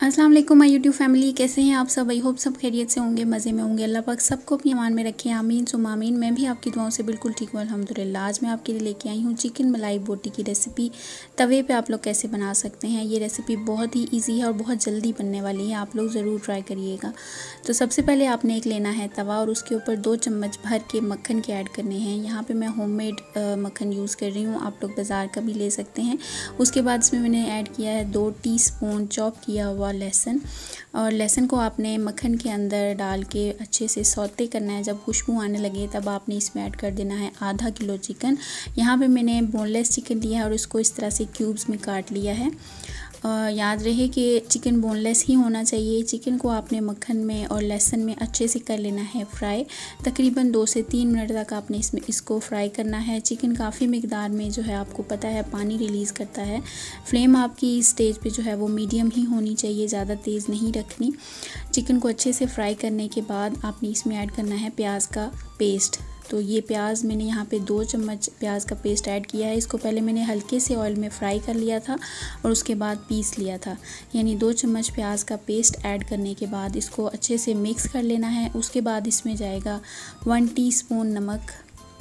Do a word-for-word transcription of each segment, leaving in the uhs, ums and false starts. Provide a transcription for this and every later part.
अस्सलाम वालेकुम my YouTube family, कैसे हैं आप सब। आई होप सब खैरियत से होंगे, मज़े में होंगे। अल्लाह पाक सबको अपनी अमान में रखे, आमीन सुम आमीन। मैं भी आपकी दुआओं से बिल्कुल ठीक हूँ अल्हम्दुलिल्लाह। आज मैं आपके लिए लेके आई हूँ चिकन मलाई बोटी की रेसिपी। तवे पे आप लोग कैसे बना सकते हैं। ये रेसिपी बहुत ही ईजी है और बहुत जल्दी बनने वाली है, आप लोग ज़रूर ट्राई करिएगा। तो सबसे पहले आपने एक लेना है तवा और उसके ऊपर दो चम्मच भर के मक्खन के ऐड करने हैं। यहाँ पर मैं होममेड मक्खन यूज़ कर रही हूँ, आप लोग बाज़ार का भी ले सकते हैं। उसके बाद इसमें मैंने ऐड किया है दो टी स्पून चॉप किया हुआ लहसुन, और लहसुन को आपने मक्खन के अंदर डाल के अच्छे से सौते करना है। जब खुशबू आने लगे तब आपने इसमें ऐड कर देना है आधा किलो चिकन। यहाँ पे मैंने बोनलेस चिकन लिया है और उसको इस तरह से क्यूब्स में काट लिया है। और याद रहे कि चिकन बोनलेस ही होना चाहिए। चिकन को आपने मक्खन में और लहसुन में अच्छे से कर लेना है फ्राई। तकरीबन दो से तीन मिनट तक आपने इसमें इसको फ्राई करना है। चिकन काफ़ी मिकदार में जो है आपको पता है पानी रिलीज़ करता है। फ्लेम आपकी इस स्टेज पे जो है वो मीडियम ही होनी चाहिए, ज़्यादा तेज़ नहीं रखनी। चिकन को अच्छे से फ्राई करने के बाद आपने इसमें ऐड करना है प्याज का पेस्ट। तो ये प्याज मैंने यहाँ पे दो चम्मच प्याज का पेस्ट ऐड किया है। इसको पहले मैंने हल्के से ऑयल में फ्राई कर लिया था और उसके बाद पीस लिया था। यानी दो चम्मच प्याज का पेस्ट ऐड करने के बाद इसको अच्छे से मिक्स कर लेना है। उसके बाद इसमें जाएगा वन टीस्पून नमक,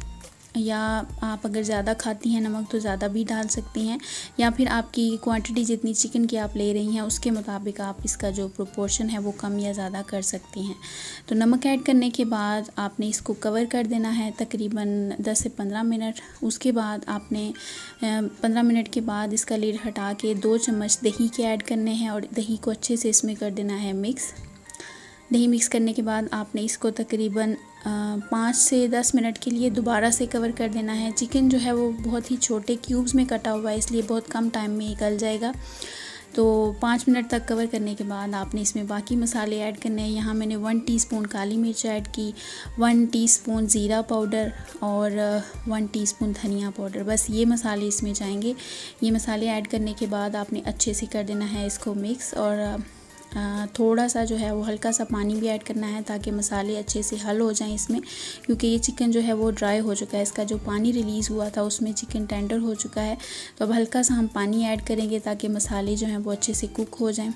या आप अगर ज़्यादा खाती हैं नमक तो ज़्यादा भी डाल सकती हैं, या फिर आपकी क्वांटिटी जितनी चिकन की आप ले रही हैं उसके मुताबिक आप इसका जो प्रोपोर्शन है वो कम या ज़्यादा कर सकती हैं। तो नमक ऐड करने के बाद आपने इसको कवर कर देना है तकरीबन दस से पंद्रह मिनट। उसके बाद आपने पंद्रह मिनट के बाद इसका लीड हटा के दो चम्मच दही के ऐड करने हैं और दही को अच्छे से इसमें कर देना है मिक्स। दही मिक्स करने के बाद आपने इसको तकरीबन पाँच से दस मिनट के लिए दोबारा से कवर कर देना है। चिकन जो है वो बहुत ही छोटे क्यूब्स में कटा हुआ है, इसलिए बहुत कम टाइम में गल जाएगा। तो पाँच मिनट तक कवर करने के बाद आपने इसमें बाकी मसाले ऐड करने हैं। यहाँ मैंने वन टीस्पून काली मिर्च ऐड की, वन टीस्पून ज़ीरा पाउडर और वन टीस्पून धनिया पाउडर, बस ये मसाले इसमें जाएंगे। ये मसाले ऐड करने के बाद आपने अच्छे से कर देना है इसको मिक्स, और थोड़ा सा जो है वो हल्का सा पानी भी ऐड करना है ताकि मसाले अच्छे से हल हो जाएं इसमें, क्योंकि ये चिकन जो है वो ड्राई हो चुका है। इसका जो पानी रिलीज़ हुआ था उसमें चिकन टेंडर हो चुका है। तो अब हल्का सा हम पानी ऐड करेंगे ताकि मसाले जो हैं वो अच्छे से कुक हो जाएं।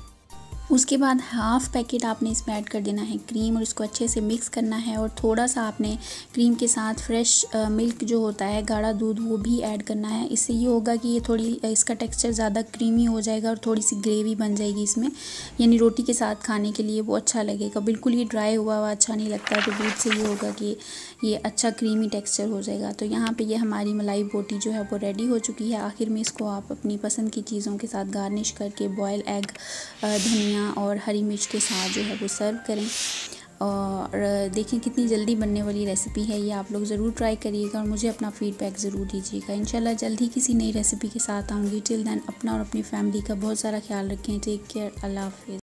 उसके बाद हाफ़ पैकेट आपने इसमें ऐड कर देना है क्रीम और इसको अच्छे से मिक्स करना है। और थोड़ा सा आपने क्रीम के साथ फ्रेश मिल्क जो होता है, गाढ़ा दूध, वो भी ऐड करना है। इससे ये होगा कि ये थोड़ी इसका टेक्सचर ज़्यादा क्रीमी हो जाएगा और थोड़ी सी ग्रेवी बन जाएगी इसमें, यानी रोटी के साथ खाने के लिए वो अच्छा लगेगा। बिल्कुल ही ड्राई हुआ हुआ अच्छा नहीं लगता, तो दूध से ये होगा कि ये अच्छा क्रीमी टेक्सचर हो जाएगा। तो यहाँ पर ये हमारी मलाई बोटी जो है वो रेडी हो चुकी है। आखिर में इसको आप अपनी पसंद की चीज़ों के साथ गार्निश करके बॉयल एग, धनिया और हरी मिर्च के साथ जो है वो सर्व करें। और देखें कितनी जल्दी बनने वाली रेसिपी है ये, आप लोग ज़रूर ट्राई करिएगा और मुझे अपना फ़ीडबैक ज़रूर दीजिएगा। इंशाल्लाह जल्द ही किसी नई रेसिपी के साथ आऊँगी। टिल देन अपना और अपनी फैमिली का बहुत सारा ख्याल रखें। टेक केयर, अल्लाह हाफ़िज़।